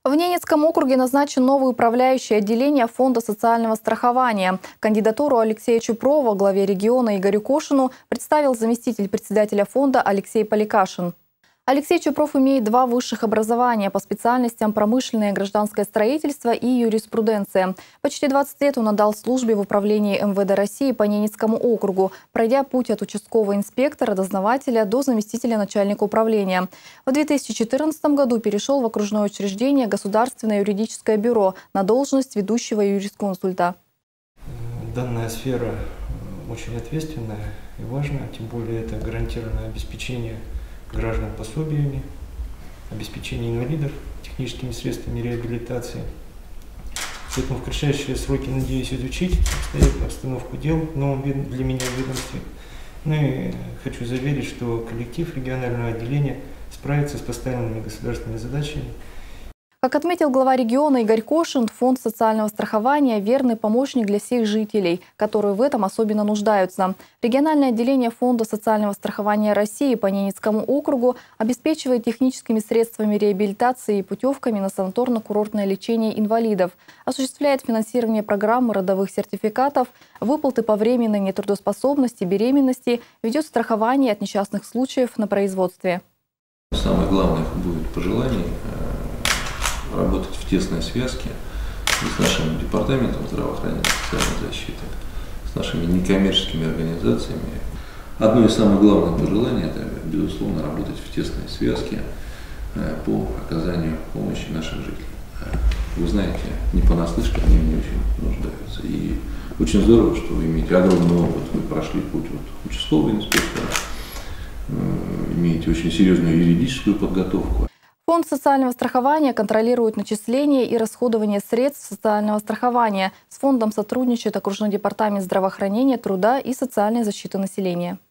В Ненецком округе назначен новый управляющий отделения Фонда социального страхования. Кандидатуру Алексея Чупрова главе региона Игорю Кошину представил заместитель председателя фонда Алексей Поликашин. Алексей Чупров имеет 2 высших образования по специальностям промышленное и гражданское строительство и юриспруденция. Почти 20 лет он отдал службе в управлении МВД России по Ненецкому округу, пройдя путь от участкового инспектора, дознавателя до заместителя начальника управления. В 2014 году перешел в окружное учреждение Государственное юридическое бюро на должность ведущего юрисконсульта. Данная сфера очень ответственная и важная, тем более это гарантированное обеспечение граждан пособиями, обеспечение инвалидов техническими средствами реабилитации. Поэтому в кратчайшие сроки надеюсь изучить обстановку дел в новом для меня ведомстве. Ну и хочу заверить, что коллектив регионального отделения справится с поставленными государственными задачами. Как отметил глава региона Игорь Кошин, фонд социального страхования – верный помощник для всех жителей, которые в этом особенно нуждаются. Региональное отделение Фонда социального страхования России по Ненецкому округу обеспечивает техническими средствами реабилитации и путевками на санаторно-курортное лечение инвалидов, осуществляет финансирование программы родовых сертификатов, выплаты по временной нетрудоспособности, беременности, ведет страхование от несчастных случаев на производстве. Самое главное будет пожелание работать в тесной связке с нашим департаментом здравоохранения и социальной защиты, с нашими некоммерческими организациями. Одно из самых главных пожеланий – это, безусловно, работать в тесной связке по оказанию помощи нашим жителям. Вы знаете, не понаслышке, они мне очень нуждаются. И очень здорово, что вы имеете огромный опыт, вы прошли путь участкового инспектора, имеете очень серьезную юридическую подготовку. Фонд социального страхования контролирует начисление и расходование средств социального страхования. С фондом сотрудничает окружной департамент здравоохранения, труда и социальной защиты населения.